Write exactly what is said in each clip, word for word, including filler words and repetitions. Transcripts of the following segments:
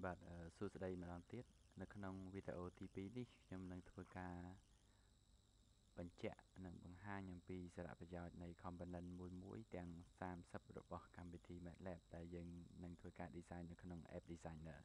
បាទសួស្តីម្ដងទៀតនៅក្នុងវីដេអូទីពីរនេះខ្ញុំនឹងធ្វើការបញ្ជាក់និងបង្ហាញអំពីសារៈប្រយោជន៍នៃ component មួយមួយទាំងសាមសិបរបស់កម្មវិធី MATLAB ដែលយើងនឹងធ្វើការ design នៅក្នុង App Designer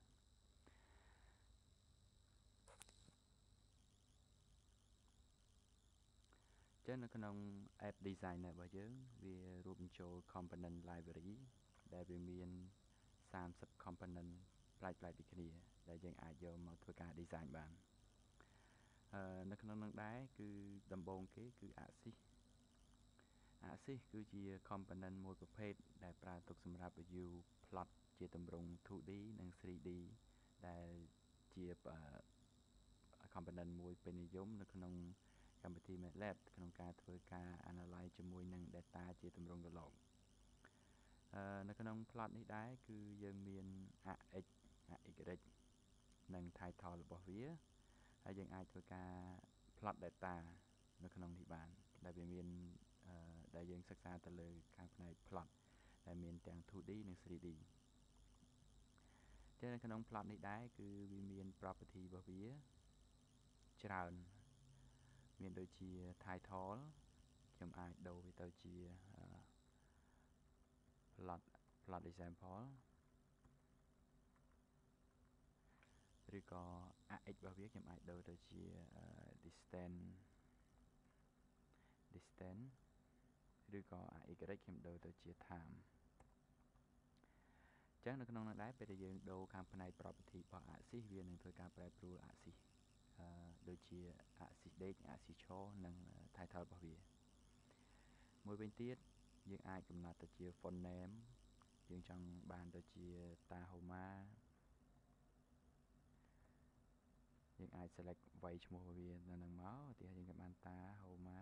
ចឹងនៅក្នុង App Designer របស់យើងវារួមបញ្ចូល component library ដែលវាមានសាមសិប component ប្លែកៗពីគ្នាដែលយើងអាចយកមកធ្វើការ design បានអឺនៅក្នុងនោះដែរគឺដំបូងគេគឺ axis axis គឺជា component មួយប្រភេទដែលប្រើទុកសម្រាប់ view plot ជាទម្រង់ two D និង three D ដែលជា component មួយពេញនិយមនៅក្នុងកម្មវិធី MATLAB ក្នុងការធ្វើការ analyze ជាមួយនឹង data ជាទម្រង់ក្លោកអឺនៅក្នុង plot នេះដែរគឺយើងមាន ax ax និង title របស់វាហើយយើងអាចធ្វើការ plot data នៅក្នុងនេះបានដែលវាមានអឺដែលយើងសិក្សាទៅលើខាងផ្នែក plot ដែលមានទាំង two D និង three D តែនៅក្នុង plot នេះដែរគឺវាមាន property របស់វាច្រើនមានដូចជា title ខ្ញុំអាចដូរវាទៅជា plot plot example ឬក៏ ax របស់វាខ្ញុំអាចដូរទៅជា distance distance ឬក៏ ay ខ្ញុំដូរទៅជា time អញ្ចឹងនៅក្នុងនោះដែរពេលដែលយើងដូរខាងផ្នែក property របស់ axis វានឹងធ្វើការប្រែប្រួល axis អឺដូចជា axis ដេក axis ឈរនិង title របស់វាមួយវិញទៀតយើងអាចកំណត់ទៅជា font name យើងចង់បានទៅជា Tahoma យើងអាច select វាយឈ្មោះវានៅនឹងមកឧទាហរណ៍យើងបាន Tahoma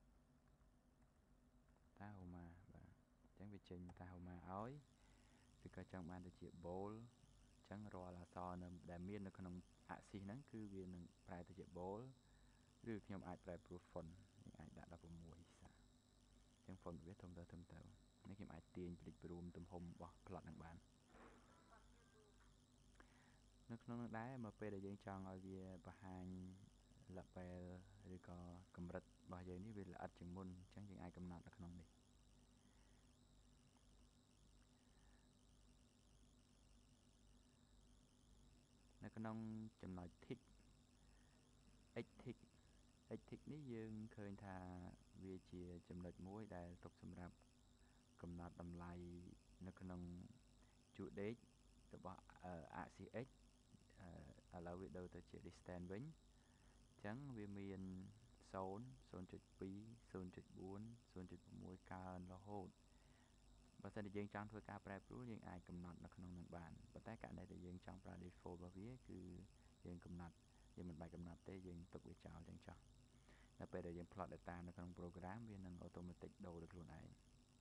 Tahoma បាទអញ្ចឹងវាចេញ Tahoma ឲ្យឬក៏ចង់បានទៅជា bold អញ្ចឹងរាល់អក្សរនៅដែលមាននៅក្នុង axis ហ្នឹងគឺវានឹងប្រែទៅជា bold ឬខ្ញុំអាចប្រែប្រួល font យើងអាចដាក់ sixteen សាអញ្ចឹង font វាធំទៅធំទៅនេះខ្ញុំអាចទាញព្រិចព្រមទំហំរបស់ plot ហ្នឹងបាននៅក្នុងនោះដែរមកពេលដែលយើងចង់ឲ្យវាបង្ហាញ label ឬក៏កម្រិតរបស់យើងនេះវាល្អិតជាងមុនអញ្ចឹងយើងអាចកំណត់នៅក្នុងនេះនៅក្នុងចំណុច tick x tick x tick នេះយើងឃើញថាវាជាចំណុចមួយដែលទុកសម្រាប់កំណត់តម្លៃនៅក្នុងជួរដេករបស់ axis x ឥឡូវវាដូរទៅជា distance វិញអញ្ចឹងវាមាន zero 0.2 0.4 0.6 កើនរហូតបើសិនជាយើងចង់ធ្វើការប្រែប្រួលយើងអាចកំណត់នៅក្នុងនឹងបានប៉ុន្តែករណីដែលយើងចង់ប្រើ default របស់វាគឺយើងកំណត់យើងមិនបាច់កំណត់ទេយើងទុកវាចោលចឹងចុះនៅពេលដែលយើង plot data នៅក្នុង program វានឹង automatic ដូរដោយខ្លួនឯង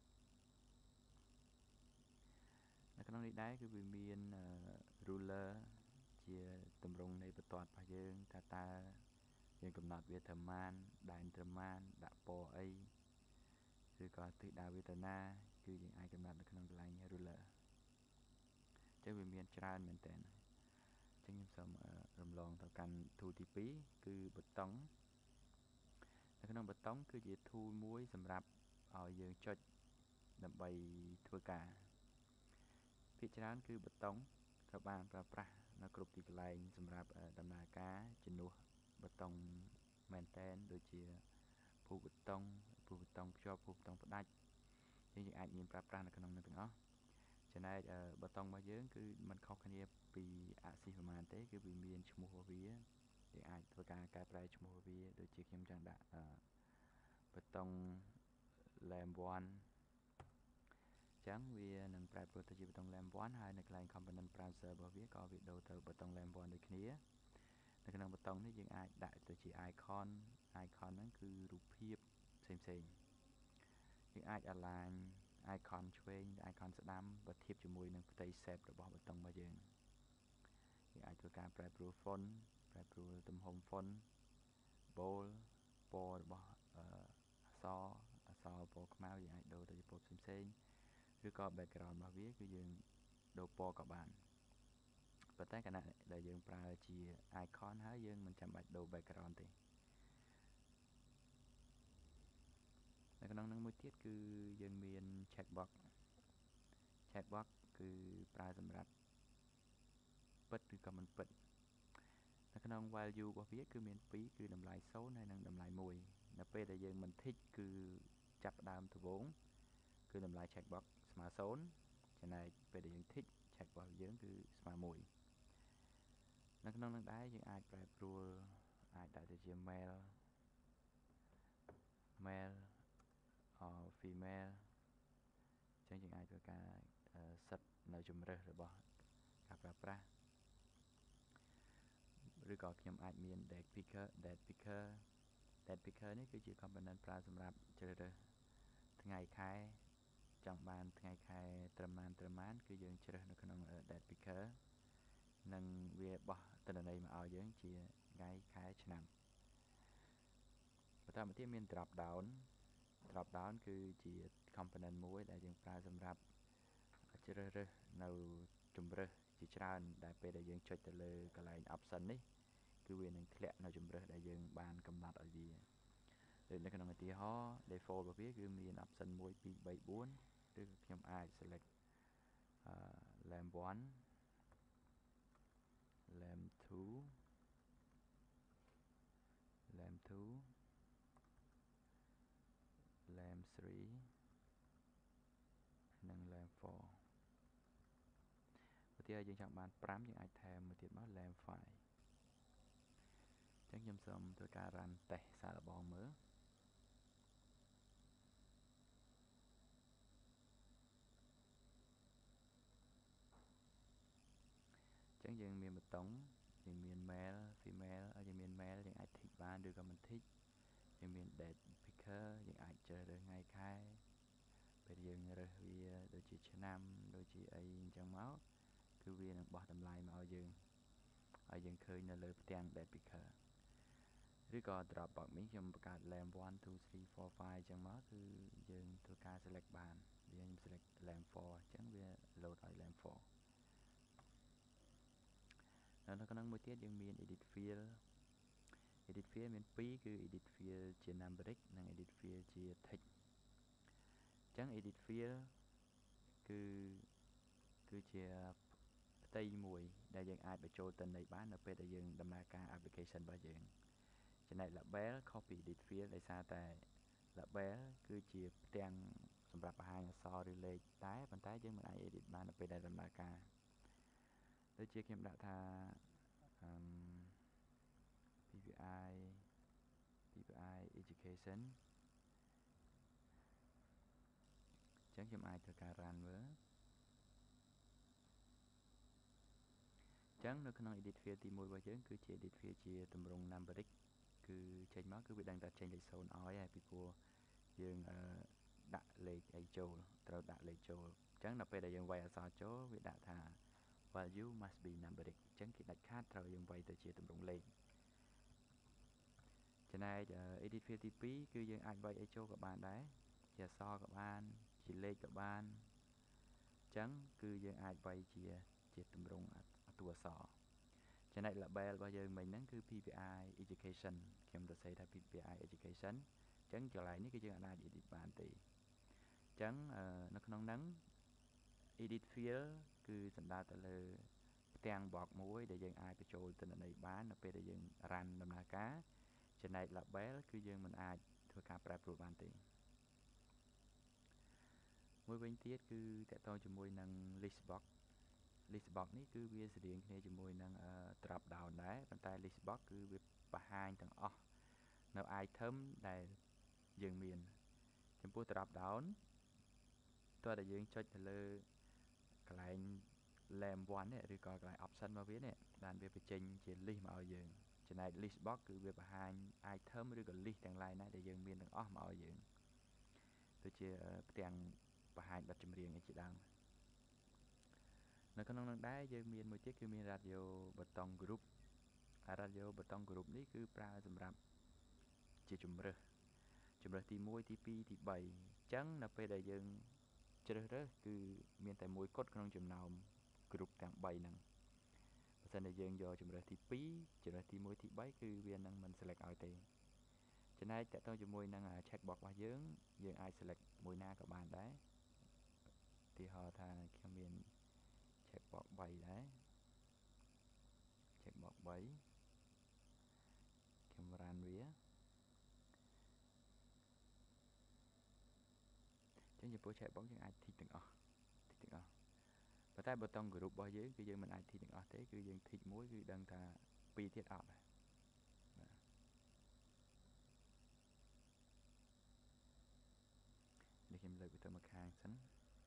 នៅក្នុងនេះដែរគឺវាមាន ruler ជាទម្រង់នៃបន្ទាត់របស់យើងថាតើយើងកំណត់វាត្រូវម៉ានដែនត្រូវម៉ានដាក់ពណ៌អីឬក៏ទិសដៅវាទៅណាគឺយើងអាចកំណត់នៅក្នុងកន្លែង ruler អញ្ចឹងវាមានច្រើនមែនតើអញ្ចឹងខ្ញុំសូមរំលងទៅកាន់ tool ទីពីរគឺប៊ូតុងនៅក្នុងប៊ូតុងគឺជា tool មួយសម្រាប់ឲ្យយើងចុចដើម្បីធ្វើការភាគច្រើនគឺប៊ូតុងត្រូវបានប្រើប្រាស់នៅគ្រប់ទីកន្លែងសម្រាប់ដំណើរការជំនួសប៊ូតុងមែនតែនដូចជាភូប៊ូតុងភូប៊ូតុងភ្ជាប់ភូប៊ូតុងផ្ដាច់យើងយើងអាចមានប្រើប្រាស់នៅក្នុងនោះទាំងអស់ចំណែកប៊ូតុងរបស់យើងគឺมันខុសគ្នាពី axis ប្រហែលទេគឺវាមានឈ្មោះរបស់វាយើងអាចធ្វើការកែប្រែឈ្មោះវាដូចជាខ្ញុំចង់ដាក់ប៊ូតុង lamp one ចឹងវានឹងប្រែប្រួលទៅជាប៊ូតុង lamp one ហើយនៅកន្លែង component browser របស់វាក៏វាដូរទៅប៊ូតុង lamp one ដូចគ្នានៅក្នុងប៊ូតុងនេះយើងអាចដាក់ទៅជា icon icon ហ្នឹងគឺរូបភាពផ្សេងផ្សេងយើងអាច align icon ឆ្វេង icon ស្ដាំបើធៀបជាមួយនឹងផ្ទៃ shape របស់ប៊ូតុងរបស់យើងយើងអាចធ្វើការប្រែប្រួល font ប្រែប្រួលទំហំ font bold ពណ៌របស់អក្សរអក្សរពណ៌ខ្មៅយើងអាចដូរទៅជាពណ៌ផ្សេងផ្សេងឬក៏ background របស់វាគឺយើងដូរពណ៌ក៏បានប៉ុន្តែខណៈដែលយើងប្រើជា icon ហើយយើងមិនចាំបាច់ដូរ background ទេនៅក្នុងនឹងមួយទៀតគឺយើងមាន checkbox checkbox គឺប្រើសម្រាប់ពិតឬក៏មិនពិតនៅក្នុង value របស់វាគឺមានពីរគឺតម្លៃศูนย์ហើយនិងតម្លៃមួយនៅពេលដែលយើងមិន tick គឺចាប់ផ្ដើមដំបូងគឺតម្លៃ checkbox ស្មើศูนย์ចំណែកពេលដែលយើង tick checkbox យើងគឺស្មើមួយនៅក្នុងនឹងដែរយើងអាចប្រែប្រួលអាចដាក់ទៅជា male male or female អញ្ចឹងយើងអាចធ្វើការសិតនៅជម្រើសរបស់ការប្រើប្រាស់ឬក៏ខ្ញុំអាចមាន date picker date picker date picker នេះគឺជា component ប្រើសម្រាប់ជ្រើសរើសថ្ងៃខែចង់បានថ្ងៃខែត្រឹមប៉ុន្មានត្រឹមប៉ុន្មានគឺយើងជ្រើសនៅក្នុង date picker និងវាបោះទិន្នន័យមកឲ្យយើងជាថ្ងៃខែឆ្នាំបន្តមកទៀតមាន drop down drop down គឺជា component មួយដែលយើងប្រើសម្រាប់ជ្រើសរើសនៅជម្រើសជាច្រើនដែលពេលដែលយើងចុចទៅលើកន្លែង option នេះគឺវានឹងធ្លាក់នៅជម្រើសដែលយើងបានកំណត់ឲ្យវាដូចនៅក្នុងឧទាហរណ៍ default របស់វាគឺមាន option មួយ ពីរ បី បួនឬខ្ញុំអាច select uh, lamp one lamp two lamp two lamp three និង lamp four ឧទាហរណ៍យើងចង់បានfiveយើងអាចថែមមួយទៀតមក lamp five អញ្ចឹងខ្ញុំសូមធ្វើការ run test សារល្បងមើលអញ្ចឹងយើងមានប៊ូតុងយើងមាន male female យើងមាន male យើងអាច tick បានឬក៏មិន tick យើងមាន date picker យើងអាចជ្រើសរើសថ្ងៃខែពេលយើងរើសវាដូចជាឆ្នាំដូចជាអីអញ្ចឹងមកគឺវានឹងបោះតម្លៃមកឲ្យយើងឲ្យយើងឃើញនៅលើផ្ទាំង date picker ឬក៏ drop box នេះខ្ញុំបង្កើត lamp one two three four five អញ្ចឹងមកគឺយើងធ្វើការ select បានវាខ្ញុំ select lamp four អញ្ចឹងវា load ឲ្យ lamp four នៅក្នុងមួយទៀតយើងមាន edit field edit field មានពីរគឺ edit field ជា numeric និង edit field ជា text អញ្ចឹង edit field គឺគឺជាផ្ទៃមួយដែលយើងអាចបញ្ចូលទិន្នន័យបាននៅពេលដែលយើងដំណើរការ application របស់យើងចំណែក label ខុសពី edit field ដោយសារតែ label គឺជាផ្ទាំងសម្រាប់បង្ហាញអក្សរឬលេខតែប៉ុន្តែយើងមិនអាច edit បាននៅពេលដែលដំណើរការដូចជាខ្ញុំដាក់ថា um, ppi ppi education អញ្ចឹងខ្ញុំអាចធ្វើការ run មើលអញ្ចឹងនៅក្នុង edit field ទីមួយរបស់យើងគឺជា edit field ជាទម្រង់ numeric គឺចេញមកគឺវាដឹងតែចេញលេខศูนย์ឲ្យហើយពីព្រោះយើងដាក់លេខអីចូលត្រូវដាក់លេខចូលអញ្ចឹងដល់ពេលដែលយើងវាយអក្សរចូលវាដាក់ថា value must be numeric អញ្ចឹងគេដាច់ខាតត្រូវយើងវាយទៅជាទម្រង់លេខចំណែក edit field ទីពីរគឺយើងអាចវាយអីចូលក៏បានដែរជាអក្សរក៏បានជាលេខក៏បានអញ្ចឹងគឺយើងអាចវាយជាជាទម្រង់តួអក្សរចំណែក label របស់យើងមិញហ្នឹងគឺ ppi education ខ្ញុំទៅសេថា ppi education អញ្ចឹងកន្លែងនេះគឺយើងអាច edit បានទេអញ្ចឹងនៅក្នុងហ្នឹង edit field គឺសំដៅទៅលើផ្ទាំង box មួយដែលយើងអាចបញ្ចូលទិន្នន័យបាននៅពេលដែលយើង run ដំណើរការចំណែក label គឺយើងមិនអាចធ្វើការប្រែប្រួលបានទេមួយវិញទៀតគឺតកតងជាមួយនឹង list box list box នេះគឺវាស្រដៀងគ្នាជាមួយនឹង drop down ដែរប៉ុន្តែ list box គឺវាបង្ហាញទាំងអស់នៅ item ដែលយើងមានចំពោះ drop down តើតែយើងចុចទៅលើកន្លែង lamp one នេះឬក៏កន្លែង option របស់វានេះបានវាបញ្ចេញជា list មកឲ្យយើងចំណែក list box គឺវាបង្ហាញ item ឬក៏ list ទាំង lain ណាដែលយើងមានទាំងអស់មកឲ្យយើងដូចជាផ្ទាំងបង្ហាញបទចម្រៀងអីជាដើមនៅក្នុងនោះដែរយើងមានមួយទៀតគឺមាន radio button group radio button group នេះគឺប្រើសម្រាប់ជាជំរើសជំរើសទីមួយទីពីរទីបីអញ្ចឹងនៅពេលដែលយើងជ្រើសរើសគឺមានតែមួយគត់ក្នុងចំណោម group ទាំងបីហ្នឹងបើសិនតែយើងយកជម្រើសទីពីរជម្រើសទីមួយទីបីគឺវានឹងមិន select ឲ្យទេចំណែកតកតងជាមួយនឹង check box របស់យើងយើងអាច select មួយណាក៏បានដែរឧទាហរណ៍ថាខ្ញុំមាន check box បីដែរ check box បីខ្ញុំ run វាអញ្ចឹងចំពោះ check box យើងអាច tick ទាំងអស់ tick ទាំងអស់ប៉ុន្តែប៊ូតុង group របស់យើងគឺយើងមិនអាច tick ទាំងអស់ទេគឺយើង tick មួយគឺដឹងថាពីរទៀតអត់ដែរបាទនេះខ្ញុំលើកវាទៅមកខាងសិន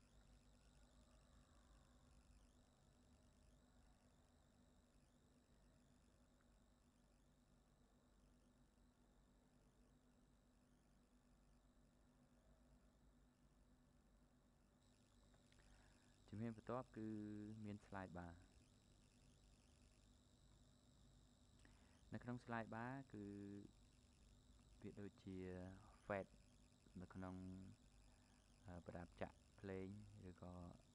ជំហានបន្ទាប់គឺមាន slide bar នៅក្នុង slide bar គឺវាដូចជា fade នៅក្នុងប្រដាប់ចាក់ភ្លេងឬក៏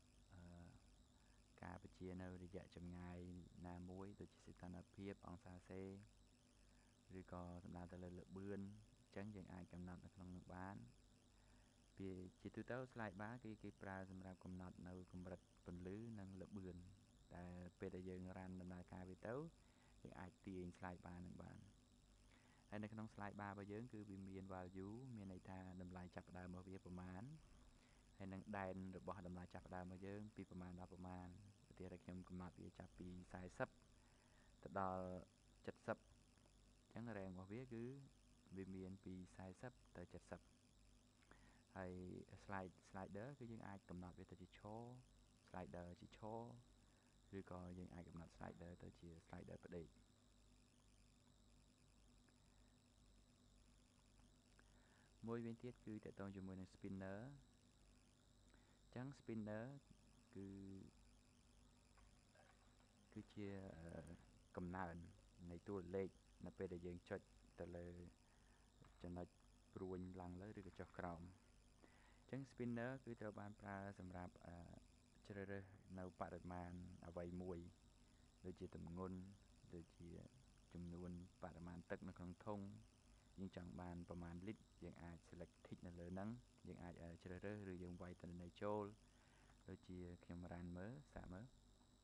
ការបញ្ជានៅរយៈចម្ងាយណាមួយដូចជាសីតុណ្ហភាពអង្សាសេឬក៏សំដៅទៅលើល្បឿនអញ្ចឹងយើងអាចកំណត់នៅក្នុងនោះបានវាជាទូទៅ slide bar គឺគេប្រើសម្រាប់កំណត់នៅកម្រិតពន្លឺនិងល្បឿនតែពេលដែលយើង run ដំណើរការវាទៅយើងអាចទាញ slide bar នឹងបានហើយនៅក្នុង slide bar របស់យើងគឺវាមាន value មានន័យថាតម្លៃចាប់ផ្ដើមរបស់វាប្រមាណហើយនឹងដែនរបស់តម្លៃចាប់ផ្ដើមរបស់យើងពីប្រមាណដល់ប្រមាណឧទាហរណ៍ខ្ញុំកំណត់វាចាប់ពីfour zeroទៅដល់seventyអញ្ចឹង range របស់វាគឺវាមានពីfour zeroទៅseventyហើយ slide slider គឺយើងអាចកំណត់វាទៅជាឈរ slider ជាឈរឬក៏យើងអាចកំណត់ slider ទៅជា slider ផ្ដេកមួយវិញទៀតគឺតកតងជាមួយនឹង spinner អញ្ចឹង spinner គឺគឺជាកំណើននៃតួលេខនៅពេលដែលយើងចុចទៅលើចំណុចព្រួញឡើងលើឬក៏ចុះក្រោមអញ្ចឹង spinner គឺត្រូវបានប្រើសម្រាប់ជ្រើសរើសនៅបរិមាណអ្វីមួយដូចជាទម្ងន់ដូចជាចំនួនបរិមាណទឹកនៅក្នុងធុងយើងចង់បានប្រមាណលីត្រយើងអាច select tick នៅលើហ្នឹងយើងអាចជ្រើសរើសឬយើងវាយទិន្នន័យចូលដូចជាខ្ញុំ run មើលសាកមើល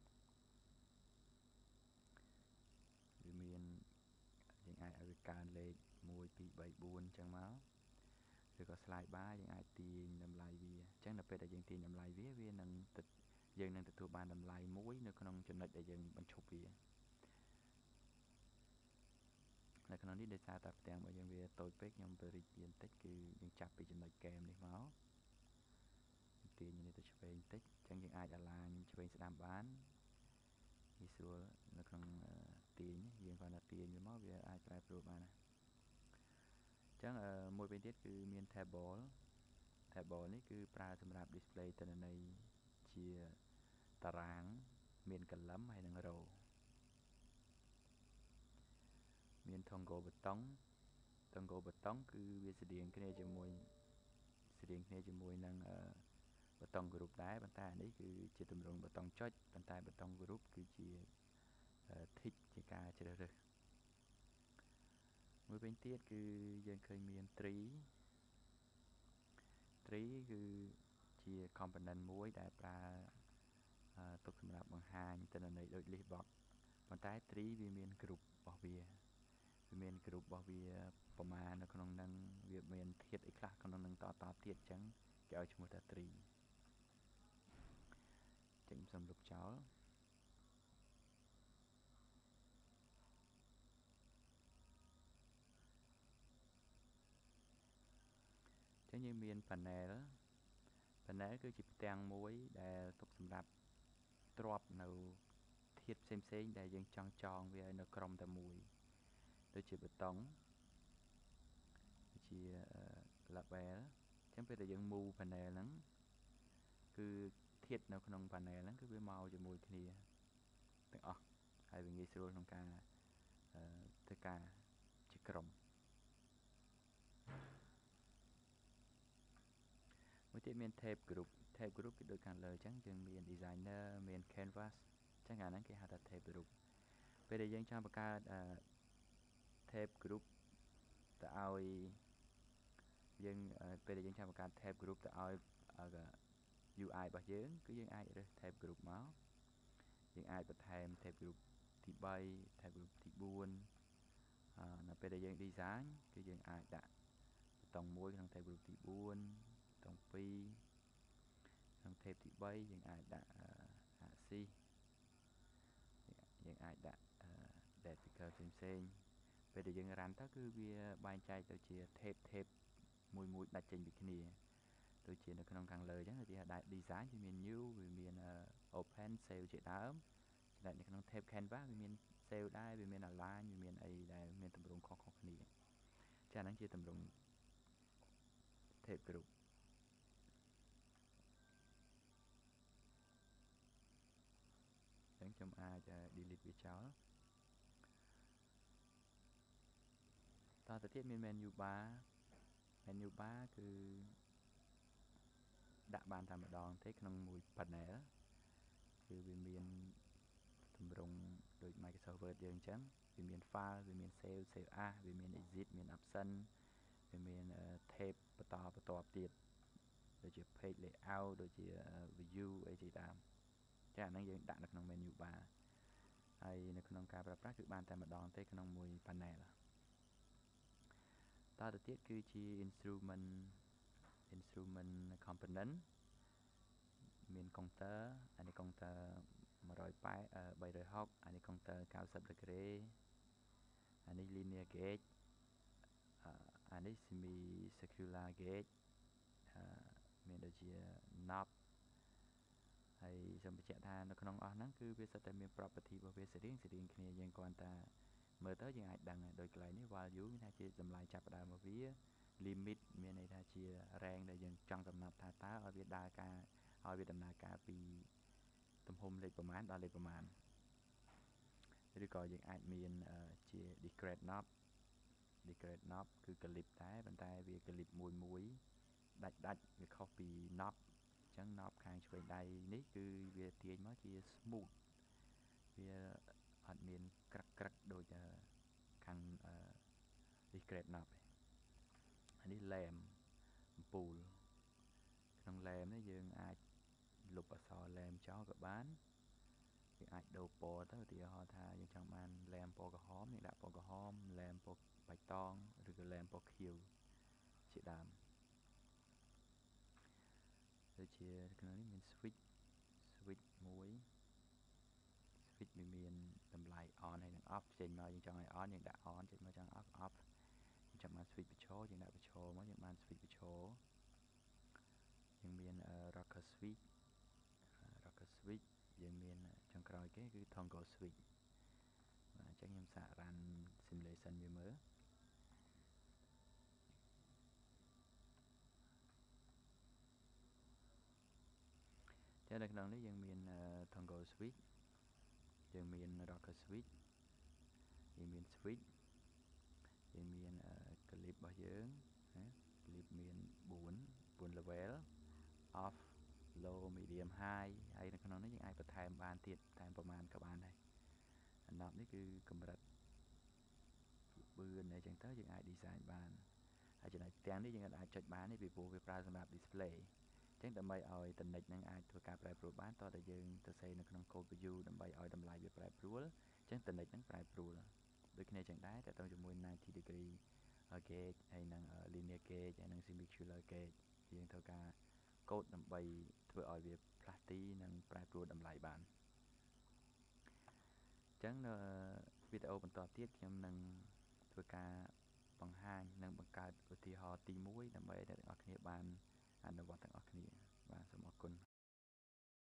វាមានយើងអាចឲ្យវាកើនលេខone two three fourអញ្ចឹងមកឬក៏ slide bar យើងអាចទាញតម្លៃវាអញ្ចឹងដល់ពេលដែលយើងទាញតម្លៃវាវានឹងទឹកយើងនឹងទទួលបានតម្លៃមួយនៅក្នុងចំណុចដែលយើងបញ្ឈប់វានៅក្នុងនេះដោយសារតែផ្ទាំងរបស់យើងវាតូចពេកខ្ញុំបរិច្វាបន្តិចគឺយើងចាប់ពីចំណុចកែមនេះមកទាញនេះទៅឆ្វេងបន្តិចអញ្ចឹងយើងអាច align ឆ្វេងស្ដាំបានងាយស្រួលនៅក្នុងទាញយើងគ្រាន់តែទាញវាមកវាអាចប្រែប្រួលបានណាអញ្ចឹងមួយវិញទៀតគឺមាន table table នេះគឺប្រើសម្រាប់ display ទិន្នន័យជាតារាងមានកលឹមហើយនិង row មាន toggle button toggle button គឺវាស្រដៀងគ្នាជាមួយស្រដៀងគ្នាជាមួយនឹងប៊ូតុង group ដែរប៉ុន្តែអានេះគឺជាទម្រង់ប៊ូតុងចុចប៉ុន្តែប៊ូតុង group គឺជា tick ជាការជ្រើសរើសមួយវិញទៀតគឺយើងឃើញមាន tree tree គឺជា component មួយដែលប្រើទុកសម្រាប់បង្ហាញទិន្នន័យដូច list box ប៉ុន្តែ tree វាមាន group របស់វាវាមាន group របស់វាប្រមាណនៅក្នុងហ្នឹងវាមានធាតុអីខ្លះក្នុងហ្នឹងតតទៀតអញ្ចឹងគេឲ្យឈ្មោះថា tree ចឹងខ្ញុំសូមលុបចោលចឹងយើងមាន panel panel គឺជាផ្ទាំងមួយដែលទុកសម្រាប់ទ្រាប់នៅធាតុផ្សេងផ្សេងដែលយើងចង់ចងវាឲ្យនៅក្រុមតែមួយដូចជាប៊ូតុងដូចជា label អញ្ចឹងពេលដែលយើង move panel ហ្នឹងគឺធាតុនៅក្នុង panel ហ្នឹងគឺវាមកជាមួយគ្នាទាំងអស់ហើយវាងាយស្រួលក្នុងការធ្វើការជាក្រុមមួយទៀតមាន tab group tab group គឺដូចខាងលើអញ្ចឹងយើងមាន designer មាន canvas អញ្ចឹងអាហ្នឹងគេហៅថា tab group ពេលដែលយើងចង់បង្កើត tab group ទៅឲ្យយើងពេលដែលយើងចង់បង្កើត tab group ទៅឲ្យ ยู ไอ របស់យើងគឺយើងអាចរើស tab group មកយើងអាចបន្ថែម tab group ទី 3 tab group ទី 4 នៅពេលដែលយើង design គឺយើងអាចដាក់ប៊ូតុងមួយក្នុង tab group ទី 4 ប៊ូតុងពីរក្នុង tab ទី 3 យើងអាចដាក់ axis យើងអាចដាក់ vertical ផ្សេងៗពេលដែលយើង run ទៅគឺវាបែងចែកទៅជា tab tab មួយមួយដាច់ចេញពីគ្នាដូចជានៅក្នុងខាងលើអញ្ចឹងឧទាហរណ៍ design វាមាន new វាមាន open save ជាដើមចំណែកនៅក្នុង tab canvas វាមាន save ដែរវាមាន align វាមានអីដែលមានទម្រង់ខុសៗគ្នាចា៎ហ្នឹងជាទម្រង់ tab group អញ្ចឹងខ្ញុំអាច delete វាចោលតទៅទៀតមាន menu bar menu bar គឺដាក់បានតែម្ដងទេក្នុងមួយ panel គឺវាមានទម្រង់ដូច Microsoft Word យើងអញ្ចឹងវាមាន file វាមាន save save as វាមាន exit មាន option វាមាន tab បន្តបន្ទាប់ទៀតដូចជា page layout ដូចជា view អីជាដើមចាអាហ្នឹងយើងដាក់នៅក្នុង menu bar ហើយនៅក្នុងការប្រើប្រាស់គឺបានតែម្ដងទេក្នុងមួយ panel តទៅទៀតគឺជា instrument instrument component មាន counter អានេះ counter មួយរយប៉ែត បីរយហុកអានេះ counter កៅសិប degree អានេះ linear gauge អានេះ semi circular gauge មានដូចជា knob ហើយសូមបញ្ជាក់ថានៅក្នុងអស់ហ្នឹងគឺវាសុទ្ធតែមាន property របស់វាស្រដៀងស្រដៀងគ្នាយើងគ្រាន់តែមើលទៅយើងអាចដឹងដោយកន្លែងនេះ value មានថាជាតម្លៃចាប់ផ្ដើមរបស់វា limit មានន័យថាជា range ដែលយើងចង់កំណត់ថាតើឲ្យវាដើរការឲ្យវាដំណើរការពីទំហំលេខប្រមាណដល់លេខប្រមាណឬក៏យើងអាចមានជា discrete knob discrete knob គឺ clip ដែរប៉ុន្តែវា clip មួយមួយដាច់ដាច់វាខុសពី knob អញ្ចឹង knob ខាងឆ្វេងដៃនេះគឺវាទាញមកជា smooth វាអត់មានក្រឹកក្រឹកដូចខាង discrete knob ទេអានេះ lamp អំពូលក្នុង lamp នេះយើងអាចលុបអក្សរ lamp ចោលក៏បានយើងអាចដូរពណ៌ទៅឧទាហរណ៍ថាយើងចង់បាន lamp ពណ៌ក្រហមយើងដាក់ពណ៌ក្រហម lamp ពណ៌បៃតងឬក៏ lamp ពណ៌ខៀវជាដើមដូចជាក្នុងនេះមាន switch switch មួយ switch វាមានតម្លៃ on ហើយនិង off ចេញមកយើងចង់ឲ្យ on យើងដាក់ on ចេញមកចង់ off off យើងចង់បាន switch បញ្ឈរយើងដាក់បញ្ឈរមកយើងបាន switch បញ្ឈរយើងមាន rocker switch rocker switch យើងមានចុងក្រោយគេគឺ toggle switch បាទអញ្ចឹងខ្ញុំសាក run simulation វាមើលចឹងនៅក្នុងនេះយើងមាន toggle switch យើងមាន rocker switch យើងមាន switch យើងមាន clip របស់យើងណា clip មានបួន បួន level off low medium high ហើយនៅក្នុងនេះយើងអាចបន្ថែមបានទៀតតែប្រមាណក៏បានដែរអាណប់នេះគឺកម្រិតបឿនអីចឹងទៅយើងអាច design បានហើយចំណុចទាំងនេះយើងអាចចុចបានទេពីព្រោះវាប្រើសម្រាប់ display អញ្ចឹងដើម្បីឲ្យតនិចនឹងអាចធ្វើការប្រែប្រួលបានតោះតែយើងទៅសេនៅក្នុង code view ដើម្បីឲ្យតម្លៃវាប្រែប្រួលអញ្ចឹងតនិចនឹងប្រែប្រួលដូចគ្នាចឹងដែរតទៅជាមួយ ninety degree gauge ហើយនឹង linear gauge ហើយនឹង semicular gauge យើងធ្វើការ code ដើម្បីធ្វើឲ្យវាផ្លាស់ទីនិងប្រែប្រួលតម្លៃបានអញ្ចឹងនៅវីដេអូបន្តទៀតខ្ញុំនឹងធ្វើការបង្ហាញនិងបង្កើតឧទាហរណ៍ទីមួយដើម្បីឲ្យអ្នកទាំងអស់គ្នាបានអនុវត្តទាំងអស់គ្នាបាទសូមអរគុណ